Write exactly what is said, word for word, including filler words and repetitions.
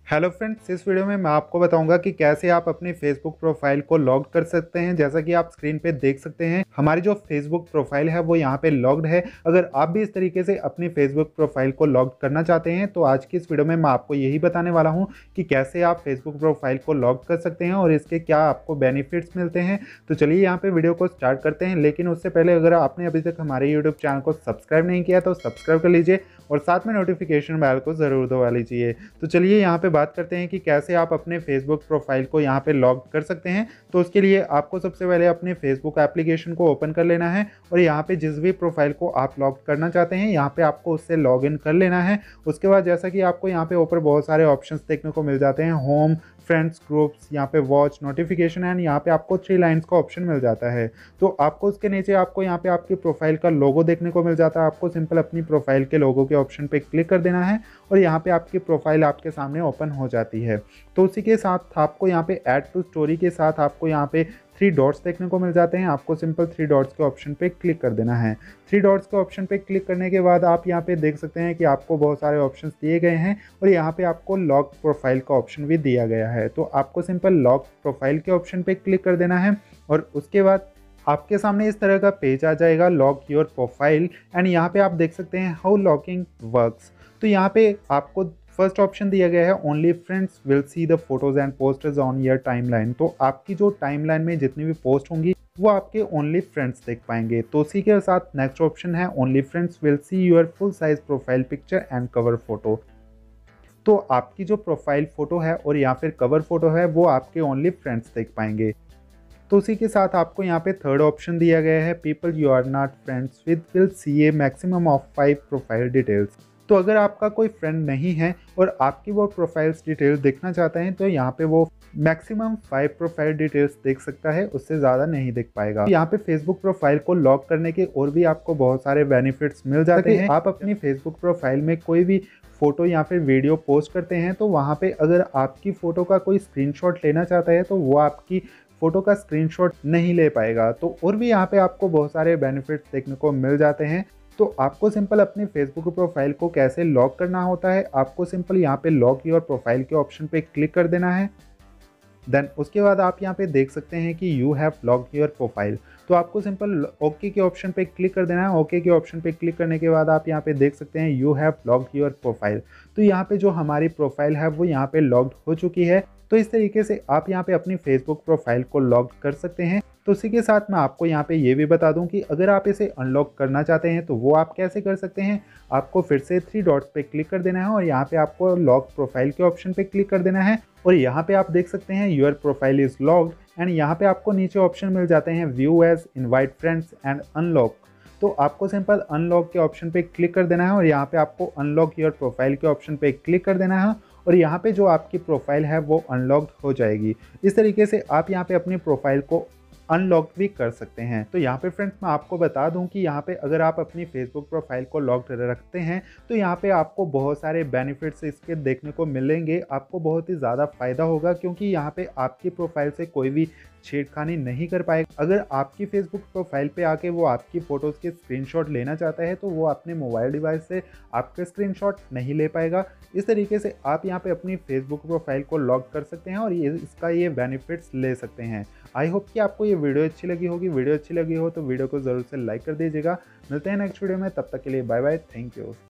Hello friends, इस video में मैं आपको बताऊंगा कि कैसे आप अपनी फेसबुक प्रोफाइल को लॉग कर सकते हैं। जैसा कि आप स्क्रीन पे देख सकते हैं, हमारी जो फेसबुक प्रोफाइल है वो यहाँ पे लॉग्ड है। अगर आप भी इस तरीके से अपनी फेसबुक प्रोफाइल को लॉग करना चाहते हैं तो आज की इस वीडियो में मैं आपको यही बताने वाला हूँ कि कैसे आप फेसबुक प्रोफाइल को लॉग कर सकते हैं और इसके क्या आपको बेनिफिट्स मिलते हैं। तो चलिए यहाँ पे वीडियो को स्टार्ट करते हैं। लेकिन उससे पहले अगर आपने अभी तक हमारे यूट्यूब चैनल को सब्सक्राइब नहीं किया तो सब्सक्राइब कर लीजिए और साथ में नोटिफिकेशन बेल को ज़रूर दबा लीजिए। तो चलिए यहाँ पे बात करते हैं कि कैसे आप अपने फेसबुक प्रोफाइल को यहाँ पे लॉग कर सकते हैं। तो उसके लिए आपको सबसे पहले अपने फेसबुक एप्लीकेशन को ओपन कर लेना है और यहाँ पे जिस भी प्रोफाइल को आप लॉग करना चाहते हैं यहाँ पे आपको उससे लॉग इन कर लेना है। उसके बाद जैसा कि आपको यहाँ पे ऊपर बहुत सारे ऑप्शंस देखने को मिल जाते हैं, होम, फ्रेंड्स, ग्रुप्स, यहाँ पे वॉच, नोटिफिकेशन एंड यहाँ पे आपको थ्री लाइंस का ऑप्शन मिल जाता है। तो आपको उसके नीचे आपको यहाँ पे आपकी प्रोफाइल का लोगो देखने को मिल जाता है। आपको सिंपल अपनी प्रोफाइल के लोगो के ऑप्शन पे क्लिक कर देना है और यहाँ पे आपकी प्रोफाइल आपके सामने ओपन हो जाती है। तो उसी के साथ आपको यहाँ पे ऐड टू स्टोरी के साथ आपको यहाँ पे थ्री डॉट्स देखने को मिल जाते हैं। आपको सिंपल थ्री डॉट्स के ऑप्शन पे क्लिक कर देना है। थ्री डॉट्स के ऑप्शन पे क्लिक करने के बाद आप यहाँ पे देख सकते हैं कि आपको बहुत सारे ऑप्शंस दिए गए हैं और यहाँ पे आपको लॉक प्रोफाइल का ऑप्शन भी दिया गया है। तो आपको सिंपल लॉक प्रोफाइल के ऑप्शन पे क्लिक कर देना है और उसके बाद आपके सामने इस तरह का पेज आ जाएगा, लॉक योर प्रोफाइल। एंड यहाँ पे आप देख सकते हैं हाउ लॉकिंग वर्क्स। तो यहाँ पे आपको फर्स्ट ऑप्शन दिया गया है, only friends will see the photos and posters on your timeline. तो आपकी जो टाइमलाइन में जितनी भी पोस्ट होंगी वो आपके ओनली फ्रेंड्स देख पाएंगे। तो उसी के साथ नेक्स्ट ऑप्शन है, only friends will see your full size profile picture and cover photo. तो आपकी जो प्रोफाइल फोटो है और या फिर कवर फोटो है वो आपके ओनली फ्रेंड्स देख पाएंगे। तो उसी के साथ आपको यहाँ पे थर्ड ऑप्शन दिया गया है, people you are not friends with will see a maximum of five profile details. तो अगर आपका कोई फ्रेंड नहीं है और आपकी वो प्रोफाइल्स डिटेल्स देखना चाहते हैं तो यहाँ पे वो मैक्सिमम फाइव प्रोफाइल डिटेल्स देख सकता है, उससे ज़्यादा नहीं देख पाएगा। यहाँ पे फेसबुक प्रोफाइल को लॉक करने के और भी आपको बहुत सारे बेनिफिट्स मिल जाते हैं। आप अपनी फेसबुक प्रोफाइल में कोई भी फोटो या फिर वीडियो पोस्ट करते हैं तो वहाँ पे अगर आपकी फ़ोटो का कोई स्क्रीनशॉट लेना चाहता है तो वो आपकी फ़ोटो का स्क्रीनशॉट नहीं ले पाएगा। तो और भी यहाँ पे आपको बहुत सारे बेनिफिट्स देखने को मिल जाते हैं। तो आपको सिंपल अपनी फेसबुक प्रोफाइल को कैसे लॉक करना होता है, आपको सिंपल यहाँ पे लॉक योर प्रोफाइल के ऑप्शन पे क्लिक कर देना है। देन उसके बाद आप यहाँ पे देख सकते हैं कि you have locked your profile. तो आपको सिंपल ओके के ऑप्शन पे क्लिक कर देना है। ओके के ऑप्शन पे क्लिक करने के बाद आप यहाँ पे देख सकते हैं you have locked your profile. तो यहाँ पे जो हमारी प्रोफाइल है वो यहाँ पे लॉक्ड हो चुकी है। तो इस तरीके से आप यहाँ पे अपनी फेसबुक प्रोफाइल को लॉक कर सकते हैं। तो उसी के साथ मैं आपको यहाँ पे ये भी बता दूं कि अगर आप इसे अनलॉक करना चाहते हैं तो वो आप कैसे कर सकते हैं। आपको फिर से थ्री डॉट्स पे क्लिक कर देना है और यहाँ पे आपको लॉक प्रोफाइल के ऑप्शन पे क्लिक कर देना है और यहाँ पे आप देख सकते हैं your profile is locked. And यहाँ पे आपको नीचे ऑप्शन मिल जाते हैं view as, invite friends and unlock. तो आपको सिंपल अनलॉक के ऑप्शन पे क्लिक कर देना है और यहाँ पे आपको अनलॉक योर प्रोफाइल के ऑप्शन पे क्लिक कर देना है और यहाँ पे जो आपकी प्रोफाइल है वो अनलॉक्ड हो जाएगी। इस तरीके से आप यहाँ पे अपनी प्रोफाइल को अनलॉक भी कर सकते हैं। तो यहाँ पे फ्रेंड्स मैं आपको बता दूं कि यहाँ पे अगर आप अपनी फेसबुक प्रोफाइल को लॉक्ड रखते हैं तो यहाँ पे आपको बहुत सारे बेनिफिट्स इसके देखने को मिलेंगे। आपको बहुत ही ज़्यादा फ़ायदा होगा क्योंकि यहाँ पे आपकी प्रोफाइल से कोई भी छेड़खानी नहीं कर पाएगा। अगर आपकी फेसबुक प्रोफाइल पे आके वो आपकी फ़ोटोज़ के स्क्रीनशॉट लेना चाहता है तो वो अपने मोबाइल डिवाइस से आपके स्क्रीनशॉट नहीं ले पाएगा। इस तरीके से आप यहाँ पे अपनी फेसबुक प्रोफाइल को लॉक कर सकते हैं और ये इसका ये बेनिफिट्स ले सकते हैं। आई होप कि आपको ये वीडियो अच्छी लगी होगी। वीडियो अच्छी लगी हो तो वीडियो को ज़रूर से लाइक कर दीजिएगा। मिलते हैं नेक्स्ट वीडियो में, तब तक के लिए बाय बाय, थैंक यू।